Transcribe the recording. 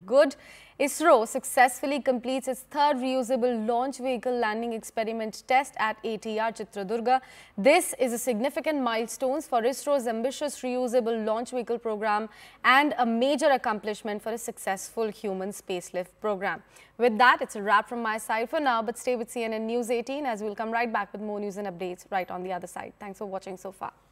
Good. ISRO successfully completes its third reusable launch vehicle landing experiment test at ATR Chitradurga. This is a significant milestone for ISRO's ambitious reusable launch vehicle program and a major accomplishment for a successful human spacelift program. With that, it's a wrap from my side for now, but stay with CNN News 18 as we'll come right back with more news and updates right on the other side. Thanks for watching so far.